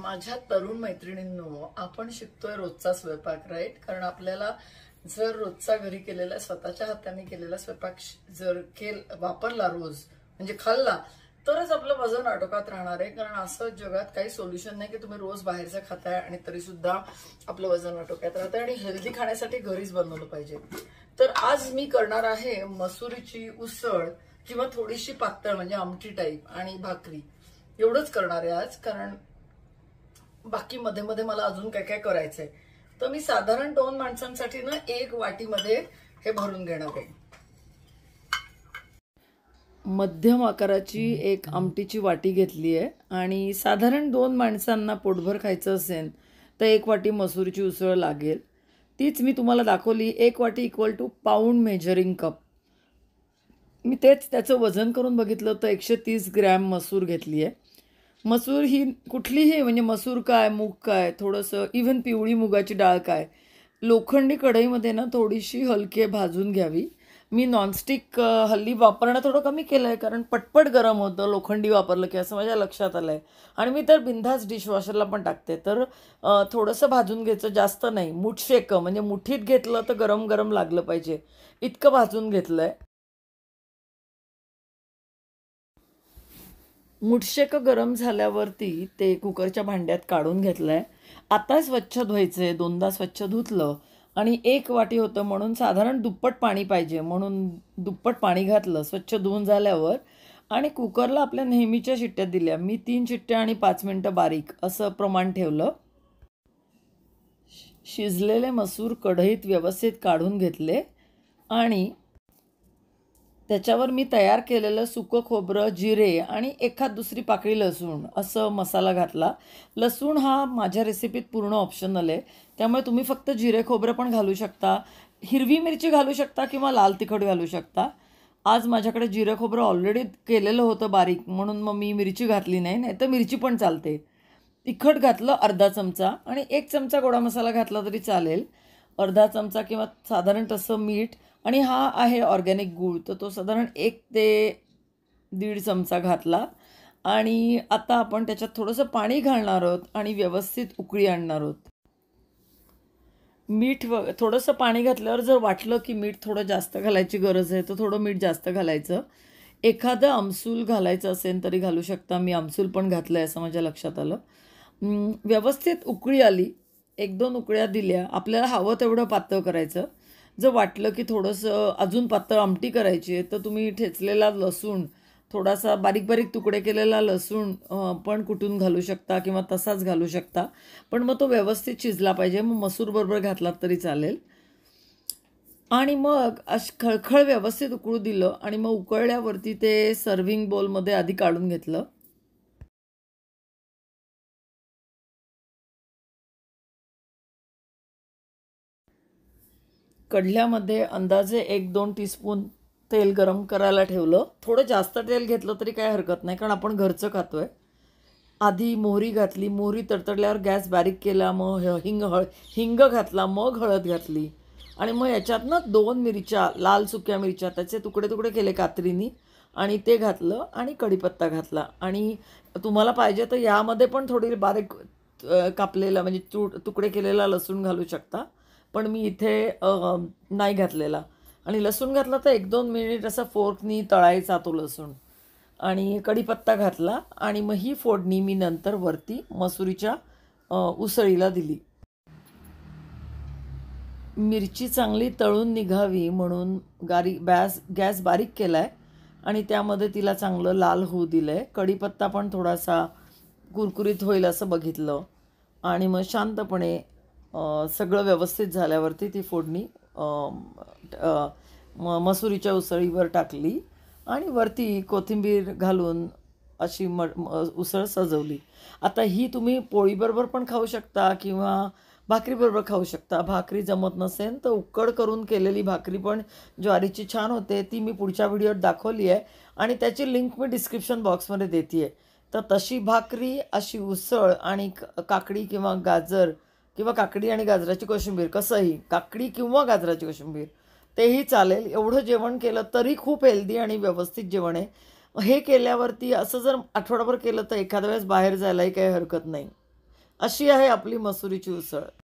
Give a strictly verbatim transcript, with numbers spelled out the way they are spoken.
माझ्या तरुण मैत्रिणींनो, आपण शिकतोय रोजचा स्वयंपाक, राईट? कारण आपल्याला जर रोजचा घरी केलेला स्वतःच्या हाताने केलेला स्वयंपाक जर केल वापरला रोज, म्हणजे खाल्ला, तरच आपलं वजन आटोक्यात राहणार आहे. कारण असं जगात काही सोल्युशन नाही की तुम्ही रोज बाहेरचं खाताय आणि तरी सुद्धा आपलं वजन आटोक्यात राहतंय. आणि हेल्दी खाण्यासाठी घरीच बनवलं पाहिजे. तर आज मी करणार आहे मसुरीची उसळ किंवा थोडीशी पातळ म्हणजे आमटी टाईप आणि भाकरी. एवढंच करणार आहे आज, कारण बाकी मध्ये मध्ये मला अजून काय काय करायचंय. तर मी साधारण दोन माणसांसाठी ना एक वाटीमध्ये हे भरून घेणार आहे. मध्यम आकाराची एक आमटीची वाटी घेतली आहे आणि साधारण दोन माणसांना पोटभर खायचं असेल तर एक वाटी मसूरची उसळ लागेल. तीच मी तुम्हाला दाखवली. एक वाटी equal to pound measuring cup. मी तेच त्याचं वजन करून बघितलं तर एकशे तीस ग्रॅम मसूर घेतली आहे. मसूर ही कुठलीही म्हणजे मसूर काय, मूग काय, थोडंसं इव्हन पिवळी मुगाची डाळ काय, लोखंडी कढईमध्ये ना थोडीशी हलके भाजून घ्यावी. मी नॉनस्टिक हल्ली वापरणं थोडं कमी केलं आहे, कारण पटपट गरम होतं लोखंडी वापरलं की, असं माझ्या लक्षात आलं आहे. आणि मी तर बिनधास्त डिशवॉशरला पण टाकते. तर थोडंसं भाजून घ्यायचं, जास्त नाही. मुठशेक म्हणजे मुठीत घेतलं तर गरम गरम लागलं पाहिजे इतकं भाजून घेतलं आहे. मुठशेक गरम झाल्यावरती ते कुकरच्या भांड्यात काढून घेतलं आहे. आता स्वच्छ धुवायचं आहे. दोनदा स्वच्छ धुतलं आणि एक वाटी होतं म्हणून साधारण दुप्पट पाणी पाहिजे म्हणून दुप्पट पाणी घातलं स्वच्छ धुवून झाल्यावर. आणि कुकरला आपल्या नेहमीच्या शिट्ट्या दिल्या. मी तीन शिट्ट्या आणि पाच मिनटं बारीक असं प्रमाण ठेवलं. शिजलेले मसूर कढईत व्यवस्थित काढून घेतले आणि त्याच्यावर मी तयार केलेलं सुकं खोबरं, जिरे आणि एखाद दुसरी पाकळी लसूण असं मसाला घातला. लसूण हा माझ्या रेसिपीत पूर्ण ऑप्शनल आहे, त्यामुळे तुम्ही फक्त जिरे खोबरं पण घालू शकता, हिरवी मिरची घालू शकता किंवा लाल तिखट घालू शकता. आज माझ्याकडे जिरे खोबरं ऑलरेडी केलेलं होतं बारीक, म्हणून मग मी मिरची घातली नाही. नाही तर मिरची पण चालते. तिखट घातलं अर्धा चमचा आणि एक चमचा गोडा मसाला घातला तरी चालेल. अर्धा चमचा किंवा साधारण तसं मीठ. आणि हा आहे ऑर्गॅनिक गूळ, तर तो साधारण एक ते दीड चमचा घातला. आणि आता आपण त्याच्यात थोडंसं पाणी घालणार आहोत आणि व्यवस्थित उकळी आणणार आहोत. मीठ व थोडंसं पाणी घातल्यावर जर वाटलं की मीठ थोडं जास्त घालायची गरज आहे तर थोडं मीठ जास्त घालायचं. एखादं आमसूल घालायचं असेल तरी घालू शकता. मी आमसूल पण घातलं आहे असं माझ्या लक्षात आलं. व्यवस्थित उकळी आली. एक दोन उकळ्या दिल्या. आपल्याला हवं तेवढं पातळ करायचं. जर वाटलं की थोडंसं अजून पातळ आमटी करायची आहे तर तुम्ही ठेचलेला लसूण, थोडासा बारीक बारीक तुकडे केलेला लसूण पण कुटून घालू शकता किंवा तसाच घालू शकता. पण मग तो व्यवस्थित शिजला पाहिजे. मग मसूर बरोबर घातलात तरी चालेल. आणि मग अश खळखळ व्यवस्थित उकळू दिलं आणि मग उकळल्यावरती ते सर्व्हिंग बोलमध्ये आधी काढून घेतलं. कढल्यामध्ये अंदाजे एक दोन टीस्पून तेल गरम करायला ठेवलं. थोडं जास्त तेल घेतलं तरी काही हरकत नाही, कारण आपण घरचं खातोय. आधी मोहरी घातली. मोहरी तडतडल्यावर गॅस बारीक केला. मग हिंग हळ हिंग घातला. मग हळद घातली. आणि मग याच्यात ना दोन मिरच्या, लाल सुक्या मिरच्या, त्याचे तुकडे तुकडे केले कात्रीनी आणि ते घातलं. आणि कढीपत्ता घातला. आणि तुम्हाला पाहिजे तर यामध्ये पण थोडी बारीक कापलेला म्हणजे तु तुकडे केलेला लसूण घालू शकता, पण मी इथे नाही घातलेला. आणि लसूण घातला तर एक दोन मिनिट असा फोर्कनी तळायचा तो लसूण. आणि कढीपत्ता घातला. आणि मग ही फोडणी मी नंतर वरती मसुरीच्या उसळीला दिली. मिरची चांगली तळून निघावी म्हणून गारी गॅस गॅस बारीक केला आहे आणि त्यामध्ये तिला चांगलं लाल होऊ दिलं आहे. कढीपत्ता पण थोडासा कुरकुरीत होईल असं बघितलं. आणि मग शांतपणे सगळं व्यवस्थित झाल्यावरती ती फोडणी म मसुरीच्या उसळीवर टाकली आणि वरती कोथिंबीर घालून अशी म उसळ सजवली. आता ही तुम्ही पोळीबरोबर पण खाऊ शकता किंवा भाकरीबरोबर खाऊ शकता. भाकरी जमत नसेल तर उकड करून केलेली भाकरी पण ज्वारीची छान होते. ती मी पुढच्या व्हिडिओत दाखवली आहे आणि त्याची लिंक मी डिस्क्रिप्शन बॉक्समध्ये देते आहे. तर तशी भाकरी, अशी उसळ आणि काकडी किंवा गाजर किंवा काकडी आणि गाजराची कोशिंबीर, कसंही काकडी किंवा गाजराची कोशिंबीर तेही चालेल. एवढं जेवण केलं तरी खूप हेल्दी आणि व्यवस्थित जेवण आहे. हे केल्यावरती असं जर आठवडाभर केलं तर एखाद्या वेळेस बाहेर जायलाही काही हरकत नाही. अशी आहे आपली मसुरीची उसळ.